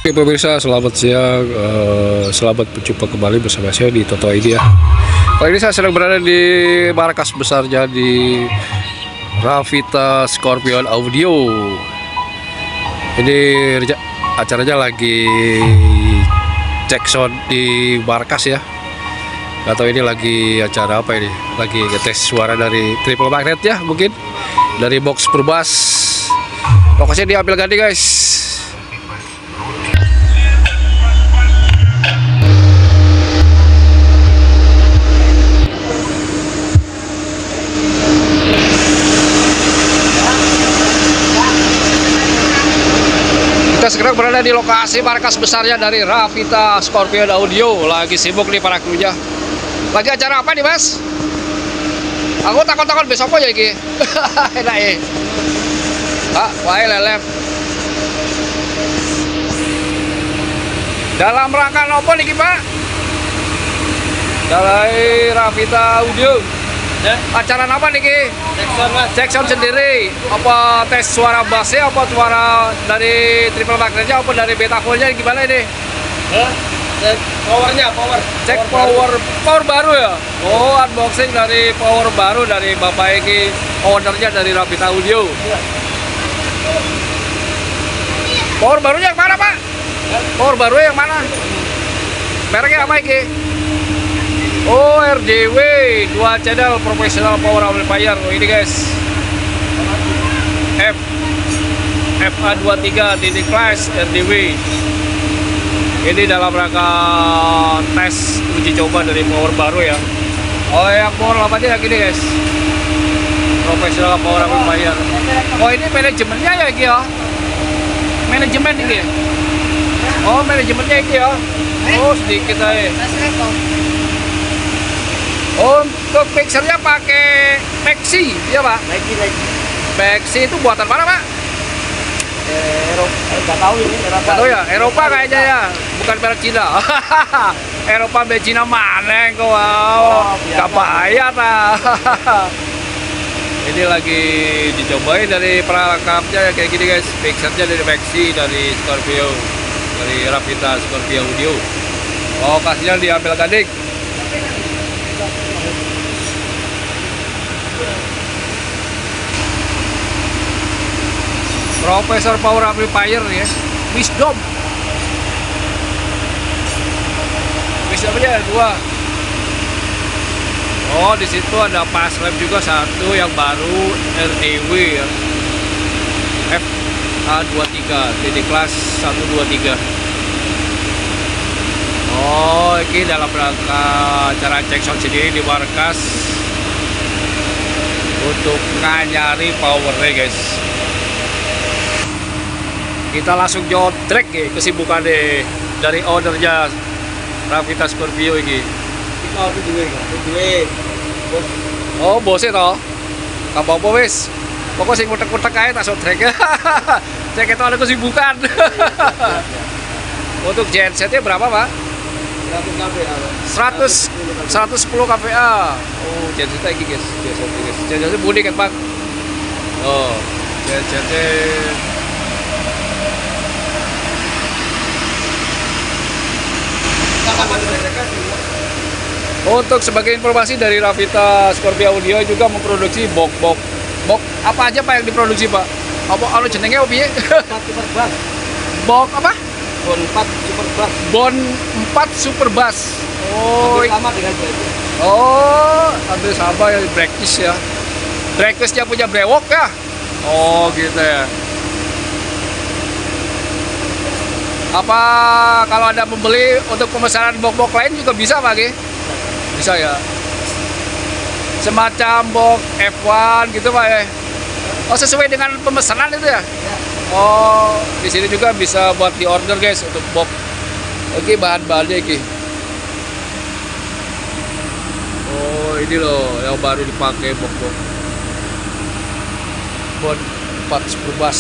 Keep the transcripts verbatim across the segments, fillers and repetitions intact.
Oke pemirsa, selamat siang, uh, selamat berjumpa kembali bersama saya di Toto I D ya. Kali ini saya sedang berada di markas besarnya di Ravita Scorpion Audio. Ini acaranya lagi cek sound di markas ya. Atau ini lagi acara apa ini? Lagi ngetes suara dari triple magnet ya, mungkin dari box perbas. Lokasinya di Apel Gading guys. Kita sekarang berada di lokasi markas besarnya dari Ravita Scorpion Audio. Lagi sibuk nih para krunya. Lagi acara apa nih mas? Aku takut-takut besok aja iki. Enak ya. Pak, wae lelep. Dalam rangka nopo niki pak? Dari Ravita Audio. Acara apa niki? Jackson mas. Jackson sendiri. Apa tes suara bassnya? Apa suara dari triple magnetnya? Apa dari betafolnya? Gimana ini? Hah? Cek powernya, power. Cek power, power, power baru ya? Oh, unboxing dari power baru dari bapak ini, ownernya dari Ravita Audio. Iya. Power barunya yang mana pak? Power baru yang mana? Mereknya apa ini? Oh, R D W dua channel professional power amplifier. Oh, ini guys F F A dua puluh tiga titik class R D W. Ini dalam rangka tes uji coba dari power baru ya. Oh, yang power delapan yang gini guys, professional power amplifier. Oh, ini manajemennya ya ini ya. Manajemen ini ya. Oh, manajemennya ini ya. Oh, sedikit aja. Untuk mixernya pakai Maxi, ya pak? Maxi, Maxi. Maxi itu buatan mana pak? Eropa, nggak tahu ini Eropa. Nggak tahu ya, Eropa kayaknya ya, bukan merek Cina. Eropa be Cina mana kau? Wow, nggak bayar lah. Ini lagi dicobain dari perangkapnya kayak gini guys. Mixernya dari Maxi, dari Scorpio, dari Ravita Scorpio Audio. Oh, kasihnya di Apel Gading. Profesor Power Amplifier ya, Wisdom. Wisdomnya ada dua. Oh, di situ ada pas lamp juga satu yang baru R D W ya. F A dua puluh tiga titik kelas seratus dua puluh tiga. Oh, ini dalam rangka cara cek sound sendiri di markas untuk nganyari powernya guys. Kita langsung jotrek ya, kesibukan deh dari ownernya Ravita Scorpio ini. Oh, bosnya toh. Kamu apa wis? Pokoknya sing mutek-mutek aja tak sotrek. Cek itu ada kesibukan. Untuk gensetnya berapa pak? seratus seratus sepuluh K V A. Oh, gensetnya ini guys. Gensetnya guys. Gensetnya bunyi kan pak? Oh, gensetnya. Untuk sebagai informasi dari Ravita Scorpio Audio juga memproduksi box box box apa aja pak yang diproduksi pak? Apa anu jenenge opi? Super bass. Box apa? Bon empat super bass. Bon empat super bass. Oh, sama dengan itu. Oh, hampir sama ya, Breakfast ya. Breakfastnya punya brewok ya? Oh, gitu ya. Apa kalau ada pembeli untuk pemesanan box-box lain juga bisa pak? Bisa ya, semacam box F satu gitu pak ya. Oh, sesuai dengan pemesanan itu ya? Oh, di sini juga bisa buat di order guys untuk box. Oke, bahan-bahannya ini. Oh, ini loh yang baru dipakai box-box Bon empat super bass.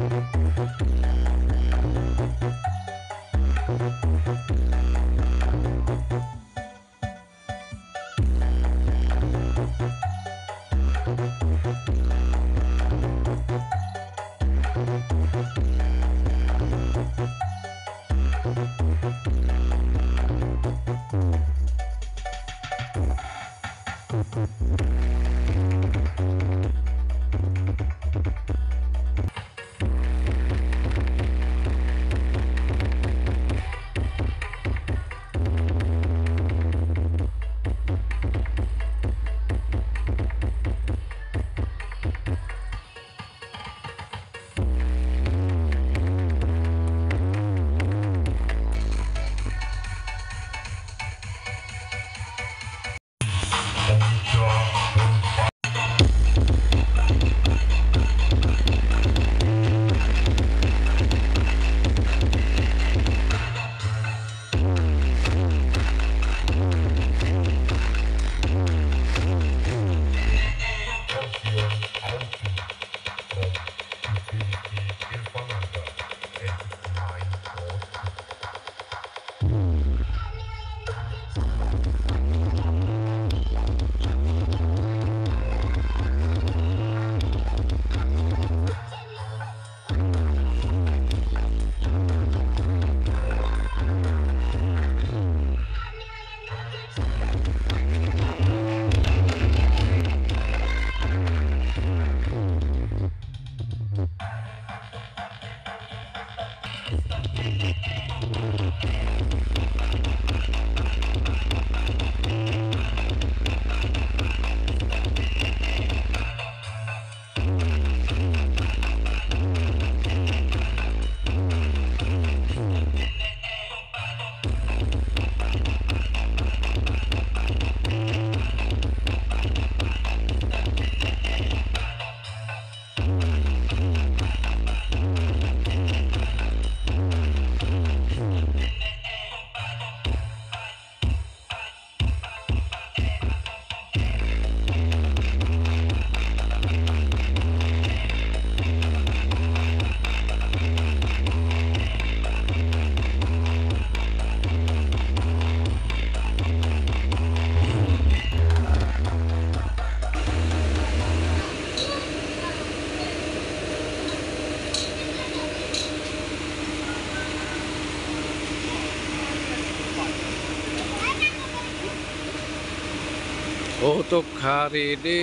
Untuk hari ini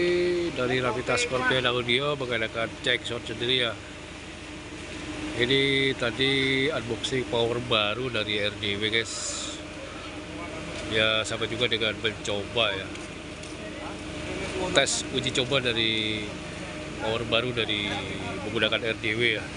dari Ravita Scorpion Audio mengadakan cek shot sendiri ya. Ini tadi unboxing power baru dari R D W guys. Ya sama juga dengan mencoba ya. Tes uji coba dari power baru dari menggunakan R D W ya.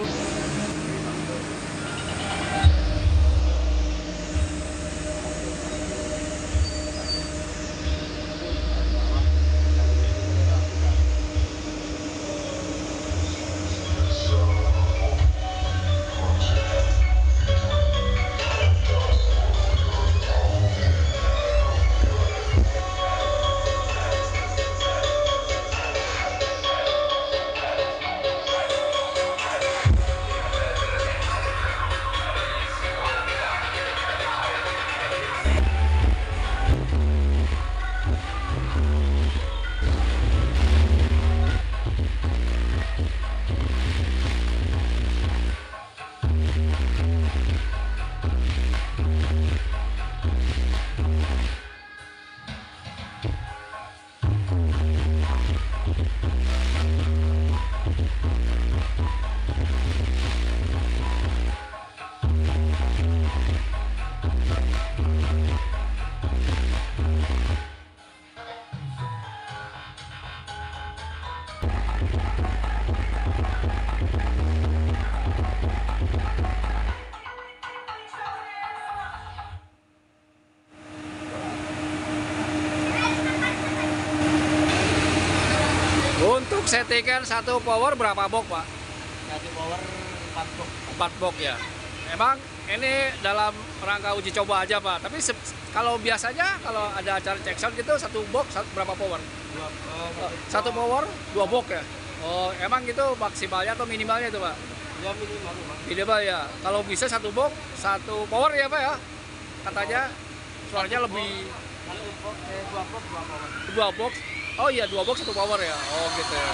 Untuk settingan satu power berapa box Pak? Satu power empat box. empat box ya. Emang ini dalam rangka uji coba aja Pak. Tapi kalau biasanya kalau ada acara check sound gitu satu box satu, berapa power? Dua, oh, Satu power dua box ya. Oh, emang itu maksimalnya atau minimalnya itu, Pak? Ya minimal, Mas. Minimal ya. Kalau bisa satu box, satu power ya, Pak ya? Katanya suaranya lebih Kalau impor, eh, dua box, dua power. dua box. Oh iya, dua box satu power ya. Oh, gitu ya.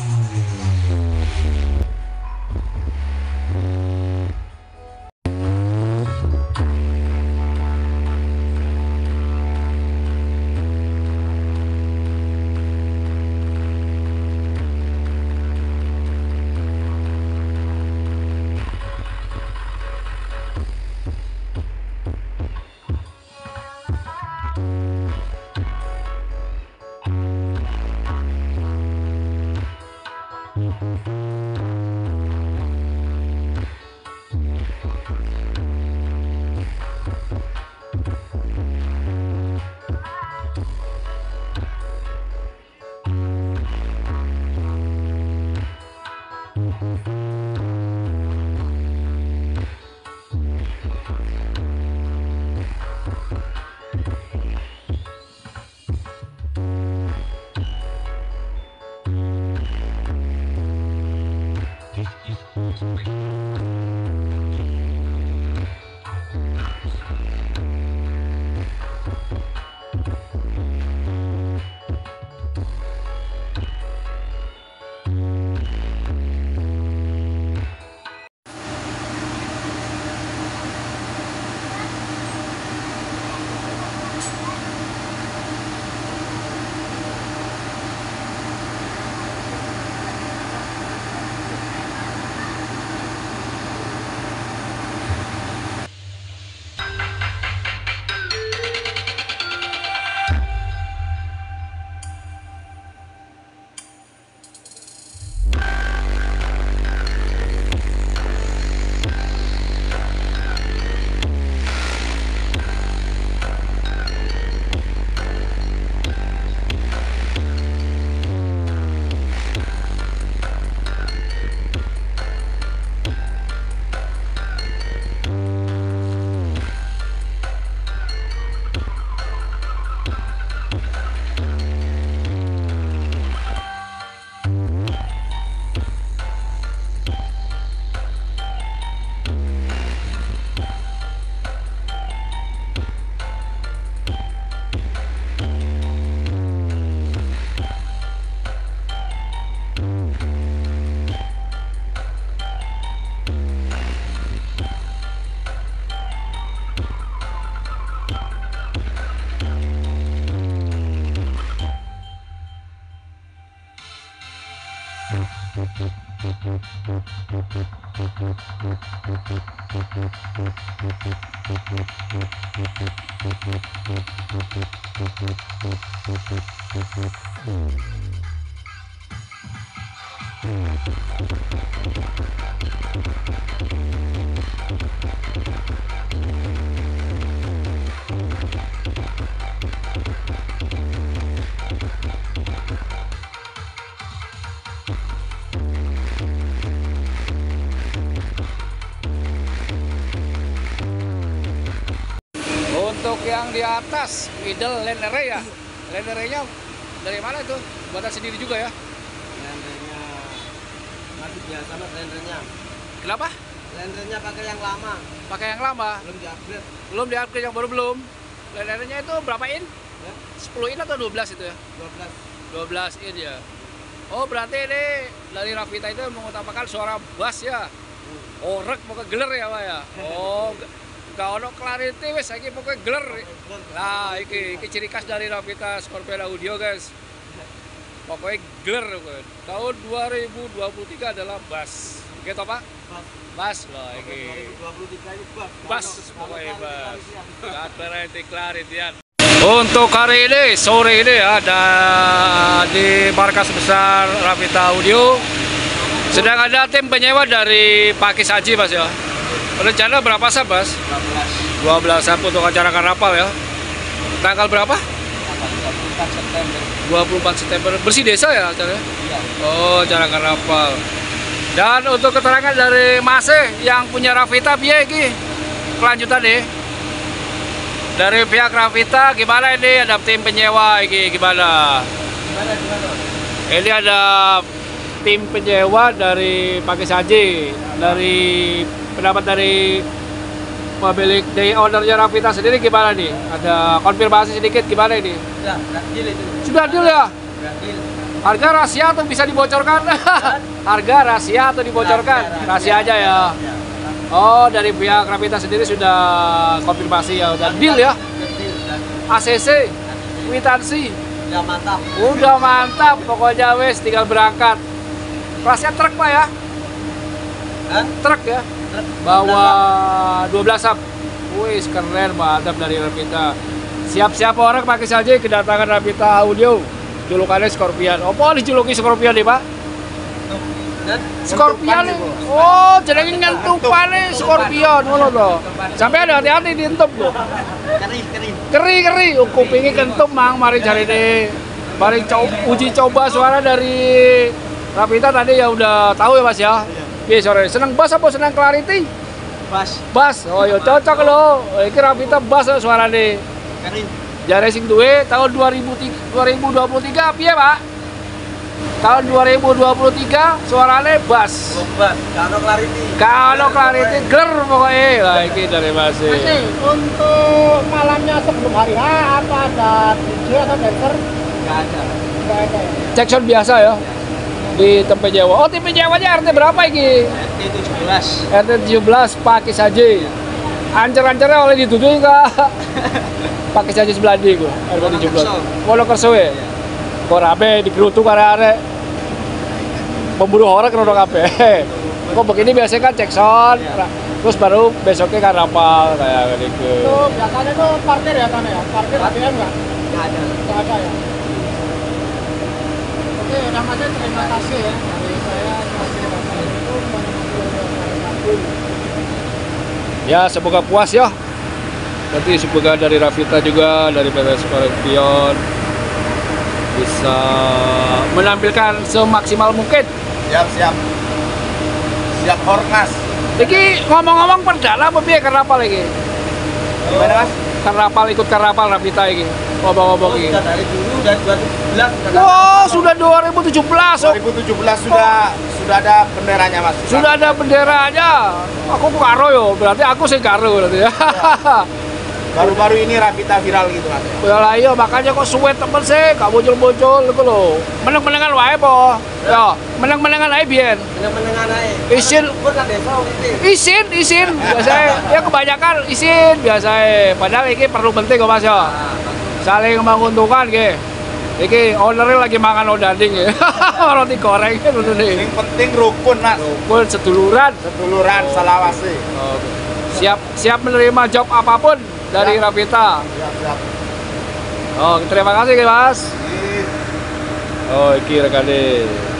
Untuk yang di atas middle land array ya, land array-nya dari mana itu? Buatan sendiri juga ya? Lendernya masih biasa mas lendernya. Kenapa? Lendernya pakai yang lama, Pakai yang lama, belum di-upgrade. belum di-upgrade yang baru belum. Land array-nya itu berapa in? Ya, sepuluh in atau dua belas itu ya? dua belas. dua belas in ya. Oh berarti ini dari Ravita itu mengutamakan suara bass ya? Orek pokoknya geler ya Pak ya? Oh gak ono clarity wes saiki pokoknya geler. Nah iki, iki ciri khas dari Ravita Scorpion Audio guys. Pokoknya geler pokoknya. Tahun dua ribu dua puluh tiga adalah bass. Gitu Pak? Bass. Bass loh dua iki. ribu dua puluh tiga ini bass. Bass Kalau- pokoknya kalau bass. clarity- Gak clarity clarity ya. Untuk hari ini, sore ini ya, ada di markas besar Ravita Audio sedang ada tim penyewa dari Pakis Haji Mas ya. Rencana berapa sah Mas? dua belas. dua belas sah untuk acara karnaval ya. Tanggal berapa? Tanggal dua puluh empat September. dua puluh empat September. Bersih desa ya acaranya? Iya. Oh, acara karnaval. Dan untuk keterangan dari Mas yang punya Ravita piye iki? Kelanjutan nih. Dari pihak Ravita gimana ini, ada tim penyewa ini gimana? Gimana gimana? Ini ada tim penyewa dari Pakai Saji. Dari pendapat dari pemilik dari ownernya Ravita sendiri gimana nih? Ada konfirmasi sedikit gimana ini? Sudah, sudah deal itu. Sudah deal ya? Sudah deal. Harga rahasia atau bisa dibocorkan? Harga rahasia atau dibocorkan? Rahasia aja ya. Oh, dari pihak Ravita sendiri sudah konfirmasi ya, udah deal ya? A C C, kwitansi. Udah mantap. Udah mantap, pokoknya wes tinggal berangkat. Kelasnya truk Pak ya? Hah? Truk ya? Truk. Bawa dua belas sub. Wis keren, mantap dari Ravita. Siap-siap orang Pakai Saji kedatangan Ravita Audio. Julukannya Scorpion. Apa dijuluki Scorpion nih Pak? Dan Scorpion nih. Oh, jenenge ngentupan nih Scorpion ngono to. Sampai ada hati-hati dientup lho. kering kering. Keri-keri, oh, kupingi kentup mang mari jarine. Mari co uji coba suara dari Ravita tadi ya udah tahu ya Mas ya. Iya sore. Seneng bass apa seneng clarity? Bass Bass. Oh ya cocok lho. Iki Ravita bass suarane. kering. Jare sing duwe tahun dua ribu dua puluh tiga piye, Pak? Tahun dua ribu dua puluh tiga suarane bass. Obat, kalau clarity. Kalau clarity ger pokoknya. Lah iki dari Mas. Mas, untuk malamnya sebelum hari H apa ada D J atau dancer? Enggak ada. Enggak ada ya. Cek sound biasa ya. Di tempat Jawa. Oh, tempat Jawanya R T berapa iki? R T tujuh belas. R T tujuh belas Pakai Saji. Ancer-ancernya oleh dituduh enggak? Pakai Saji sebelah di gua. R T tujuh belas. Wonokerso ya. Kok rabe digerutuk arek-arek. Pemburu horor kena kabeh. Kok begini biasanya kan cek sound. Terus baru besoknya kan rapal kayak gitu. Itu biasanya tuh parkir ya sana ya. Parkir A T M enggak? Enggak ada. Enggak ada ya. Oke, udah Mas, terima kasih ya dari saya kasih Bapak itu menemui. Ya semoga puas ya. Nanti semoga dari Ravita juga dari P T Scorpion bisa menampilkan semaksimal mungkin. Siap, siap. Siap ornas. Iki ngomong-ngomong perdana apa piye karapal iki? Gimana Mas? Karapal ikut karapal Ravita iki. Ngomong-ngomong iki. Sudah dari dulu dari dua ribu tujuh belas sudah. Wow, sudah dua ribu tujuh belas. dua ribu tujuh belas sudah sudah ada benderanya Mas. Sudah ada benderanya. Aku karo yo, berarti aku sing karo berarti ya. Baru-baru ini Ravita viral gitu Mas. Ya lah iya, makanya kok suwe temen sih, gak muncul-muncul iku lho. Meneng-menengan wae po. Ya, meneng-menengan ae biyen. Meneng-menengan ae. Isin Pun kan desa gitu. Isin, isin, biasa ya kebanyakan isin biasa. Padahal ini perlu penting kok Mas ya. Saling menguntungkan ge. Iki ownernya lagi makan odading ya. Roti goreng gitu nih. Yang penting rukun Mas. Rukun seduluran. Seduluran salawase. Siap siap menerima job apapun dari Ravita. Siap, siap. Oh, terima kasih Mas. Ih. Oh, iki rekane.